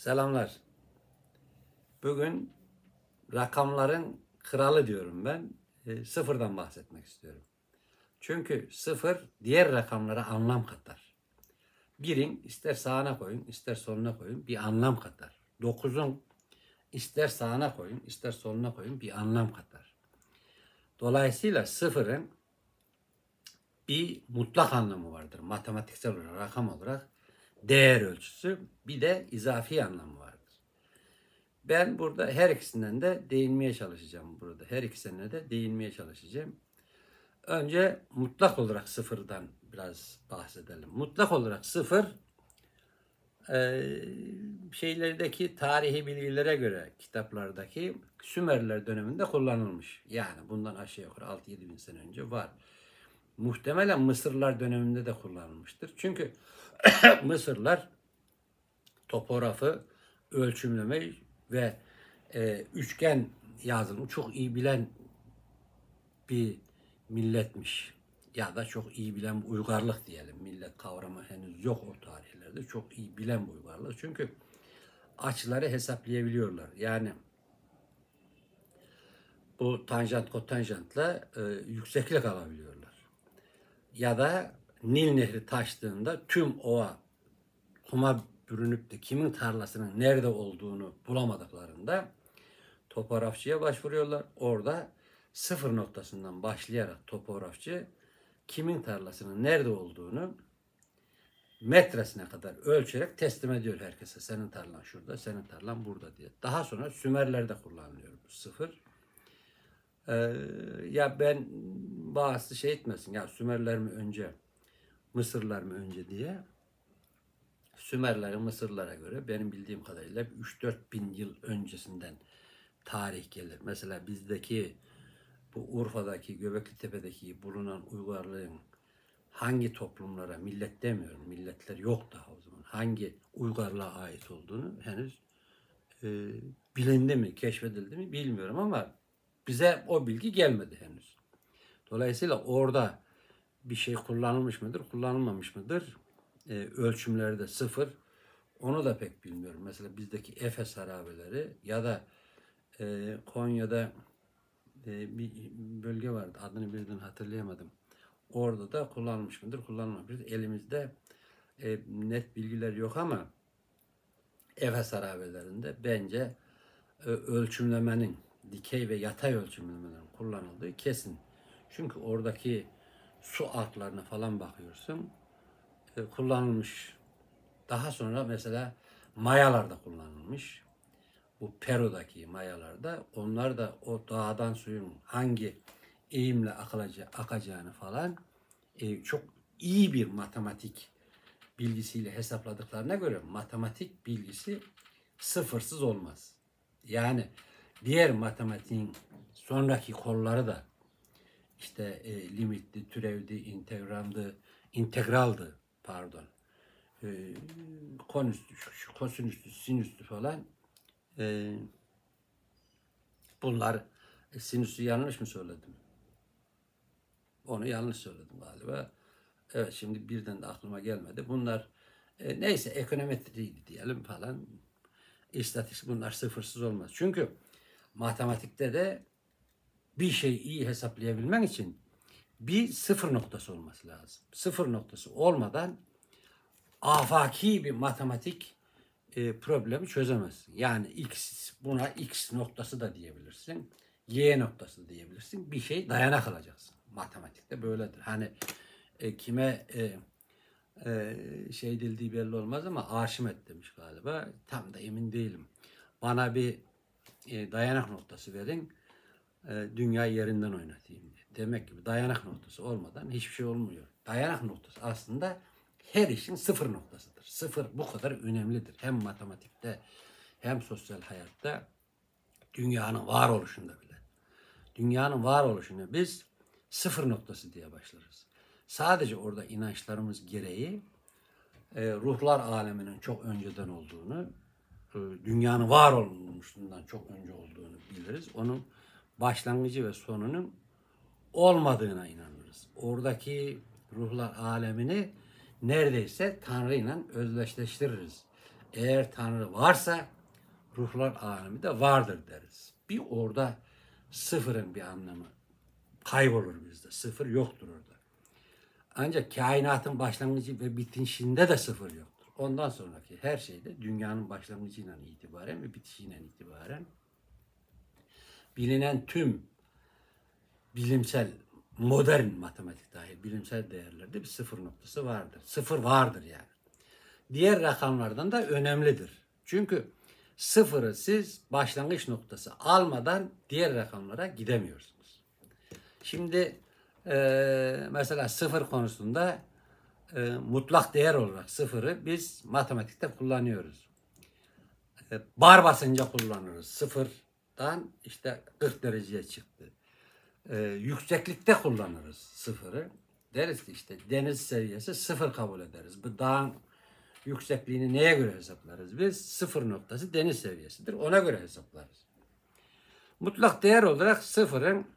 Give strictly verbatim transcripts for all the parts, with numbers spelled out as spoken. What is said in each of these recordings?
Selamlar. Bugün rakamların kralı diyorum ben. E, sıfırdan bahsetmek istiyorum. Çünkü sıfır diğer rakamlara anlam katar. Birin ister sağına koyun, ister soluna koyun bir anlam katar. Dokuzun ister sağına koyun, ister soluna koyun bir anlam katar. Dolayısıyla sıfırın bir mutlak anlamı vardır. Matematiksel olarak, rakam olarak değer ölçüsü, bir de izafi anlamı vardır. Ben burada her ikisinden de değinmeye çalışacağım burada. Her ikisine de değinmeye çalışacağım. Önce mutlak olarak sıfırdan biraz bahsedelim. Mutlak olarak sıfır e, şeylerdeki tarihi bilgilere göre kitaplardaki Sümerler döneminde kullanılmış. Yani bundan aşağı yukarı altı yedi bin sene önce var. Muhtemelen Mısırlar döneminde de kullanılmıştır. Çünkü Mısırlar topografı ölçümlemeyi ve e, üçgen yazılımı çok iyi bilen bir milletmiş. Ya da çok iyi bilen bir uygarlık diyelim. Millet kavramı henüz yok o tarihlerde. Çok iyi bilen bir uygarlık. Çünkü açıları hesaplayabiliyorlar. Yani bu tanjant kotanjantla e, yükseklik alabiliyorlar. Ya da Nil Nehri taştığında tüm ova kuma bürünüp de kimin tarlasının nerede olduğunu bulamadıklarında topografçıya başvuruyorlar. Orada sıfır noktasından başlayarak topografçı kimin tarlasının nerede olduğunu metresine kadar ölçerek teslim ediyor herkese. Senin tarlan şurada, senin tarlan burada diye. Daha sonra Sümerler'de kullanılıyor bu sıfır. Ee, ya ben bazısı şey etmesin ya Sümerler mi önce, Mısırlar mı önce diye. Sümerlerin Mısırlara göre benim bildiğim kadarıyla üç dört bin yıl öncesinden tarih gelir. Mesela bizdeki bu Urfa'daki, Göbekli Tepe'deki bulunan uygarlığın hangi toplumlara, millet demiyorum, milletler yok daha o zaman, hangi uygarlığa ait olduğunu henüz e, bilindi mi, keşfedildi mi bilmiyorum ama bize o bilgi gelmedi henüz. Dolayısıyla orada bir şey kullanılmış mıdır, kullanılmamış mıdır? E, ölçümlerde sıfır, onu da pek bilmiyorum. Mesela bizdeki Efes harabeleri ya da e, Konya'da e, bir bölge vardı. Adını birden hatırlayamadım. Orada da kullanılmış mıdır, kullanılmamıştır. Elimizde e, net bilgiler yok ama Efes harabelerinde bence e, ölçümlemenin, dikey ve yatay ölçümlemenin kullanıldığı kesin. Çünkü oradaki su altlarına falan bakıyorsun. E, kullanılmış. Daha sonra mesela mayalarda kullanılmış. Bu Peru'daki mayalarda onlar da o dağdan suyun hangi eğimle akacağını falan e, çok iyi bir matematik bilgisiyle hesapladıklarına göre matematik bilgisi sıfırsız olmaz. Yani diğer matematiğin sonraki kolları da işte e, limitli, türevdi, integrandı, integraldı pardon. E, konüstü, kosinüstü, sinüstü falan e, bunlar e, sinüsü yanlış mı söyledim? Onu yanlış söyledim galiba. Evet şimdi birden de aklıma gelmedi. Bunlar e, neyse ekonometriydi diyelim falan. İstatistik bunlar sıfırsız olmaz. Çünkü matematikte de bir şeyi iyi hesaplayabilmen için bir sıfır noktası olması lazım. Sıfır noktası olmadan afaki bir matematik e, problemi çözemezsin. Yani x buna x noktası da diyebilirsin. Y noktası da diyebilirsin. Bir şey dayanak alacaksın. Matematikte böyledir. Hani e, kime e, e, şey dildiği belli olmaz ama Arşimet demiş galiba. Tam da emin değilim. Bana bir e, dayanak noktası verin. E, dünya yerinden oynatayım diye. Demek ki dayanak noktası olmadan hiçbir şey olmuyor. Dayanak noktası aslında her işin sıfır noktasıdır. Sıfır bu kadar önemlidir. Hem matematikte hem sosyal hayatta dünyanın varoluşunda bile. Dünyanın varoluşuna biz sıfır noktası diye başlarız. Sadece orada inançlarımız gereği e, ruhlar aleminin çok önceden olduğunu, e, dünyanın var olmuşluğundan çok önce olduğunu biliriz. Onun başlangıcı ve sonunun olmadığına inanırız. Oradaki ruhlar alemini neredeyse Tanrı ile özdeşleştiririz. Eğer Tanrı varsa ruhlar alemi de vardır deriz. Bir orada sıfırın bir anlamı kaybolur bizde. Sıfır yoktur orada. Ancak kainatın başlangıcı ve bitişinde de sıfır yoktur. Ondan sonraki her şeyde dünyanın başlangıcıyla itibaren ve bitişiyle itibaren bilinen tüm bilimsel, modern matematik dahil bilimsel değerlerde bir sıfır noktası vardır. Sıfır vardır yani. Diğer rakamlardan da önemlidir. Çünkü sıfırı siz başlangıç noktası almadan diğer rakamlara gidemiyorsunuz. Şimdi e, mesela sıfır konusunda e, mutlak değer olarak sıfırı biz matematikte kullanıyoruz. E, bar basınca kullanırız. Sıfırdan işte kırk dereceye çıktı. E, yükseklikte kullanırız sıfırı. Deriz ki işte deniz seviyesi sıfır kabul ederiz. Bu dağın yüksekliğini neye göre hesaplarız? Biz sıfır noktası deniz seviyesidir. Ona göre hesaplarız. Mutlak değer olarak sıfırın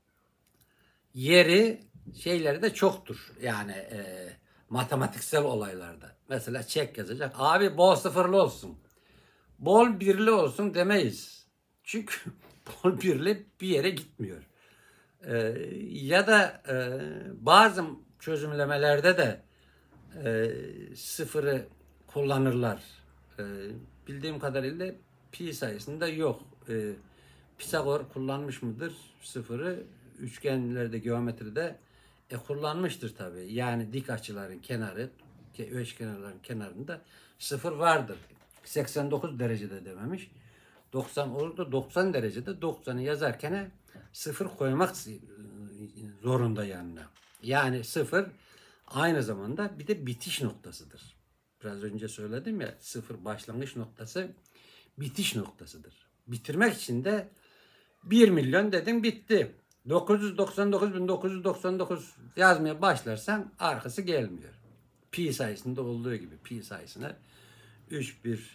yeri şeyleri de çoktur. Yani e, matematiksel olaylarda. Mesela çek yazacak. Abi bol sıfırlı olsun. Bol birli olsun demeyiz. Çünkü bol birli bir yere gitmiyor. E, ya da e, bazı çözümlemelerde de e, sıfırı kullanırlar. E, bildiğim kadarıyla pi sayısında yok. E, Pisagor kullanmış mıdır sıfırı? Üçgenlerde, geometride e, kullanmıştır tabii. Yani dik açıların kenarı, eşkenarların kenarında sıfır vardır. seksen dokuz derecede dememiş. doksan oldu. doksan derecede doksanı yazarken sıfır koymak zorunda yanına. Yani sıfır aynı zamanda bir de bitiş noktasıdır. Biraz önce söyledim ya, sıfır başlangıç noktası, bitiş noktasıdır. Bitirmek için de bir milyon dedim, bitti. dokuz yüz doksan dokuz bin dokuz yüz doksan dokuz yazmaya başlarsan arkası gelmiyor. Pi sayısında olduğu gibi pi sayısına üç bir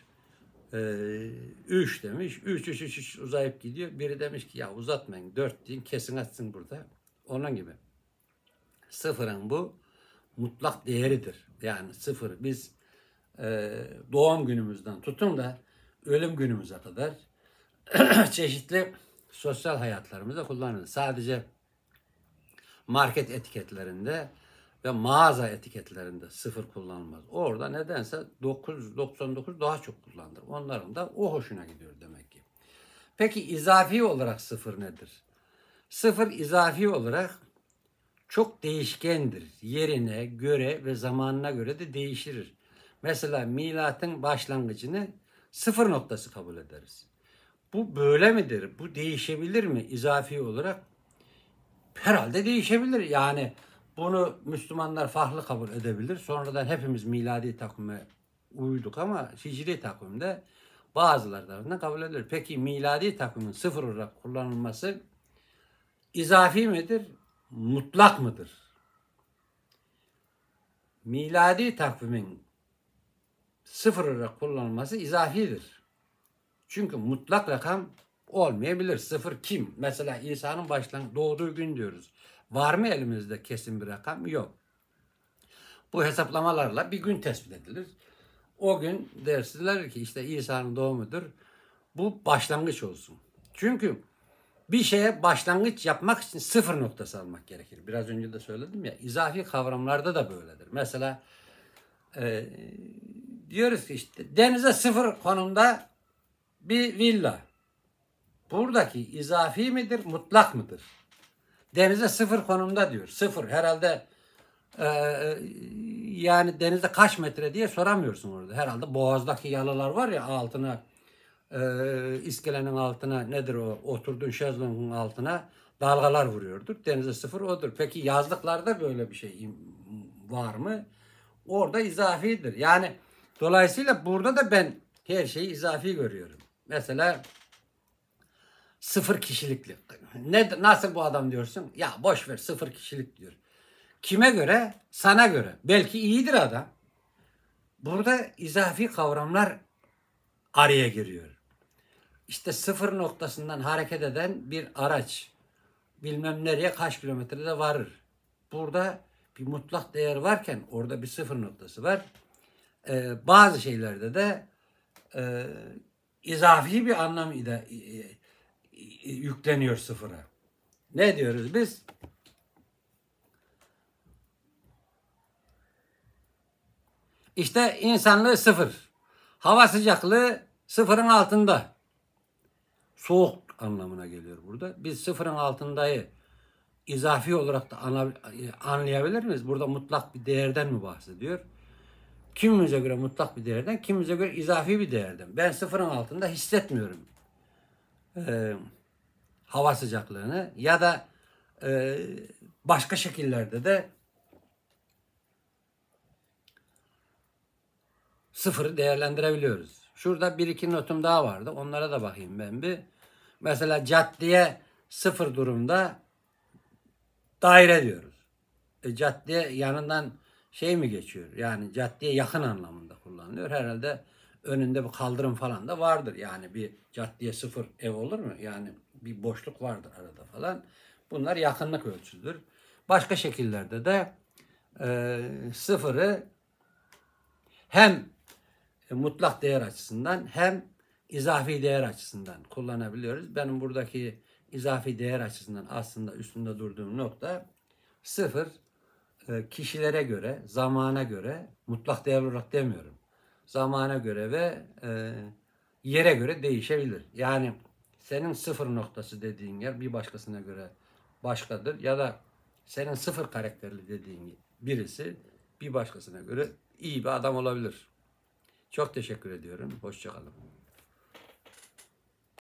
üç demiş. üç üç üç üç uzayıp gidiyor. Biri demiş ki ya uzatmayın, dört deyin, kesin atsın burada. Onun gibi. Sıfırın bu mutlak değeridir. Yani sıfır biz e, doğum günümüzden tutun da ölüm günümüze kadar çeşitli sosyal hayatlarımızda kullanılır. Sadece market etiketlerinde ve mağaza etiketlerinde sıfır kullanılmaz. Orada nedense dokuz yüz doksan dokuz daha çok kullanılır. Onların da o hoşuna gidiyor demek ki. Peki izafi olarak sıfır nedir? Sıfır izafi olarak çok değişkendir. Yerine göre ve zamanına göre de değişir. Mesela milatın başlangıcını sıfır noktası kabul ederiz. Bu böyle midir? Bu değişebilir mi izafi olarak? Herhalde değişebilir. Yani bunu Müslümanlar farklı kabul edebilir. Sonradan hepimiz miladi takvime uyduk ama hicri takvimde bazıları tarafından kabul edilir. Peki miladi takvimin sıfır olarak kullanılması izafi midir? Mutlak mıdır? Miladi takvimin sıfır olarak kullanılması izafidir. Çünkü mutlak rakam olmayabilir. Sıfır kim? Mesela İsa'nın başlan doğduğu gün diyoruz. Var mı elimizde kesin bir rakam? Yok. Bu hesaplamalarla bir gün tespit edilir. O gün dersiler ki işte İsa'nın doğumudur. Bu başlangıç olsun. Çünkü bir şeye başlangıç yapmak için sıfır noktası almak gerekir. Biraz önce de söyledim ya, izafi kavramlarda da böyledir. Mesela e, diyoruz ki işte denize sıfır konumda bir villa. Buradaki izafi midir, mutlak mıdır? Denize sıfır konumda diyor. Sıfır. Herhalde e, yani denizde kaç metre diye soramıyorsun orada. Herhalde boğazdaki yalılar var ya, altına e, iskelenin altına nedir o? Oturduğun şezlongun altına dalgalar vuruyordur. Denize sıfır odur. Peki yazlıklarda böyle bir şey var mı? Orada izafidir. Yani dolayısıyla burada da ben her şeyi izafi görüyorum. Mesela sıfır kişilikli. Ne, nasıl bu adam diyorsun? Ya boş ver, sıfır kişilik diyor. Kime göre? Sana göre. Belki iyidir adam. Burada izafi kavramlar araya giriyor. İşte sıfır noktasından hareket eden bir araç bilmem nereye kaç kilometrede varır. Burada bir mutlak değer varken orada bir sıfır noktası var. Ee, bazı şeylerde de e, izafi bir anlam ile e, e, yükleniyor sıfıra. Ne diyoruz biz? İşte insanlığı sıfır. Hava sıcaklığı sıfırın altında. Soğuk anlamına geliyor burada. Biz sıfırın altındayı izafi olarak da anlayabilir miyiz? Burada mutlak bir değerden mi bahsediyor? Kimimize göre mutlak bir değerden, kimimize göre izafi bir değerden. Ben sıfırın altında hissetmiyorum ee, hava sıcaklığını ya da e, başka şekillerde de sıfırı değerlendirebiliyoruz. Şurada bir iki notum daha vardı. Onlara da bakayım ben bir. Mesela caddeye sıfır durumda daire diyoruz. E, caddeye yanından şey mi geçiyor? Yani caddeye yakın anlamında kullanılıyor. Herhalde önünde bir kaldırım falan da vardır. Yani bir caddeye sıfır ev olur mu? Yani bir boşluk vardır arada falan. Bunlar yakınlık ölçüdür. Başka şekillerde de e, sıfırı hem mutlak değer açısından hem izafi değer açısından kullanabiliyoruz. Benim buradaki izafi değer açısından aslında üstünde durduğum nokta sıfır kişilere göre, zamana göre, mutlak değer olarak demiyorum. Zamana göre ve e, yere göre değişebilir. Yani senin sıfır noktası dediğin yer bir başkasına göre başkadır. Ya da senin sıfır karakterli dediğin birisi bir başkasına göre iyi bir adam olabilir. Çok teşekkür ediyorum. Hoşça kalın.